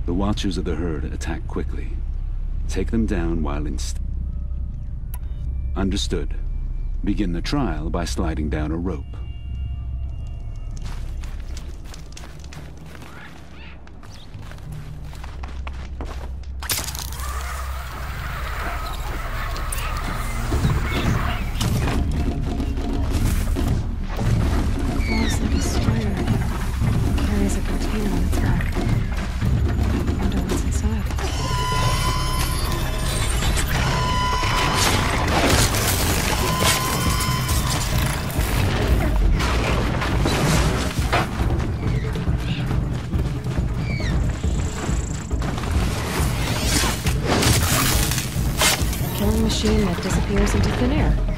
The Watchers of the Herd attack quickly. Take them down while in... Understood. Begin the trial by sliding down a rope. Almost like a spider. Carries a container on its back. I wonder what's inside. Killing machine that disappears into thin air.